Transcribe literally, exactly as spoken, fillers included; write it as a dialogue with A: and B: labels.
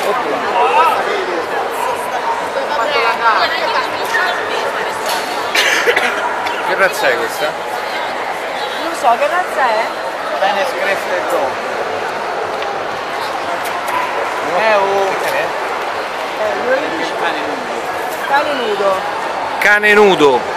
A: Che razza è questa?
B: Non so, che razza è?
A: Bene Screfted Dog. È un
B: Eh, cane nudo. Cane nudo.
A: cane nudo.